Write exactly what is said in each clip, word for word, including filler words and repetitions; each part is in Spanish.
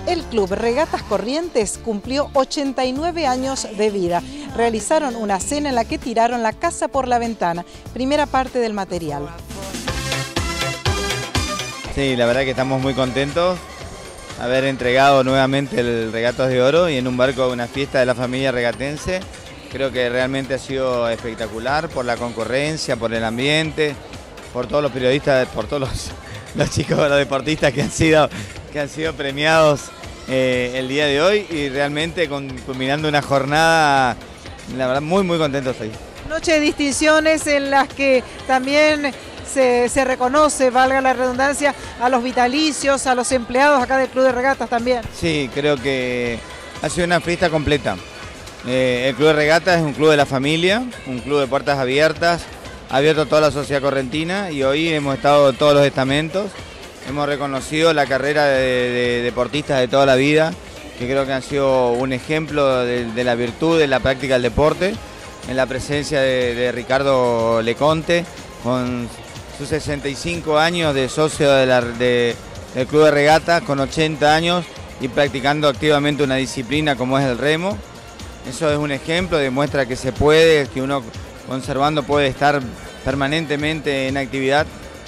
El Club Regatas Corrientes cumplió ochenta y nueve años de vida. Realizaron una cena en la que tiraron la casa por la ventana, primera parte del material. Sí, la verdad que estamos muy contentos de haber entregado nuevamente el Regatas de Oro y en un barco de una fiesta de la familia regatense. Creo que realmente ha sido espectacular por la concurrencia, por el ambiente, por todos los periodistas, por todos los, los chicos, los deportistas que han sido, que han sido premiados eh, el día de hoy y realmente con, culminando una jornada, la verdad, muy muy contentos hoy. Noche de distinciones en las que también se, se reconoce, valga la redundancia, a los vitalicios, a los empleados acá del Club de Regatas también. Sí, creo que ha sido una fiesta completa. Eh, el Club de Regatas es un club de la familia, un club de puertas abiertas, abierto a toda la sociedad correntina y hoy hemos estado en todos los estamentos, hemos reconocido la carrera de, de deportistas de toda la vida, que creo que han sido un ejemplo de, de la virtud de la práctica del deporte, en la presencia de, de Ricardo Leconte, con sus sesenta y cinco años de socio de la, de, del Club de Regatas, con ochenta años y practicando activamente una disciplina como es el remo. Eso es un ejemplo, demuestra que se puede, que uno conservando puede estar permanentemente en actividad,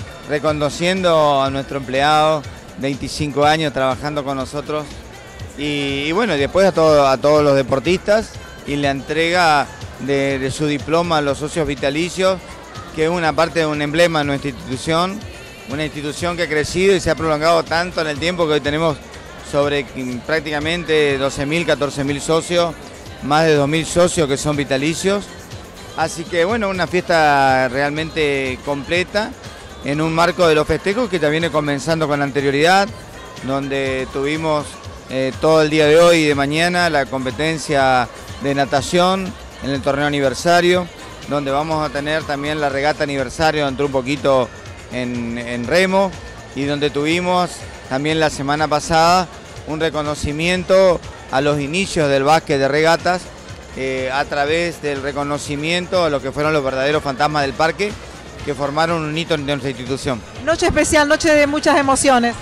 reconociendo a nuestro empleado, veinticinco años trabajando con nosotros, y, y bueno, después a, todo, a todos los deportistas y la entrega de, de su diploma a los socios vitalicios, que es una parte de un emblema de nuestra institución, una institución que ha crecido y se ha prolongado tanto en el tiempo que hoy tenemos sobre prácticamente doce mil, catorce mil socios, más de dos mil socios que son vitalicios. Así que bueno, una fiesta realmente completa en un marco de los festejos que también viene comenzando con anterioridad, donde tuvimos eh, todo el día de hoy y de mañana la competencia de natación en el torneo aniversario, donde vamos a tener también la regata aniversario, entró un poquito en, en remo, y donde tuvimos también la semana pasada un reconocimiento a los inicios del básquet de regatas, eh, a través del reconocimiento a lo que fueron los verdaderos fantasmas del parque, que formaron un hito en nuestra institución. Noche especial, noche de muchas emociones.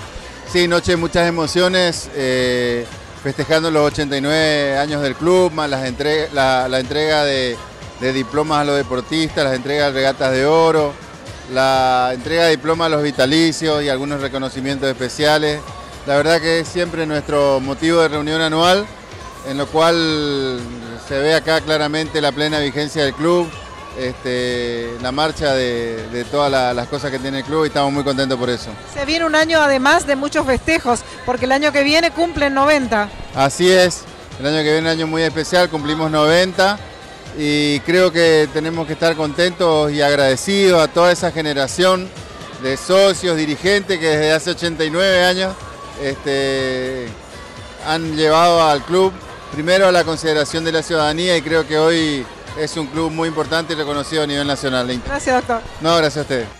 Sí, noche de muchas emociones, eh, festejando los ochenta y nueve años del club, más las entre la, la entrega de, de diplomas a los deportistas, las entregas de regatas de oro, la entrega de diplomas a los vitalicios y algunos reconocimientos especiales. La verdad que es siempre nuestro motivo de reunión anual, en lo cual se ve acá claramente la plena vigencia del club, este, la marcha de, de todas la, las cosas que tiene el club, y estamos muy contentos por eso. Se viene un año además de muchos festejos, porque el año que viene cumplen noventa. Así es, el año que viene es un año muy especial, cumplimos noventa y creo que tenemos que estar contentos y agradecidos a toda esa generación de socios, dirigentes que desde hace ochenta y nueve años Este, han llevado al club primero a la consideración de la ciudadanía, y creo que hoy es un club muy importante y reconocido a nivel nacional. Gracias, doctor. No, gracias a ustedes.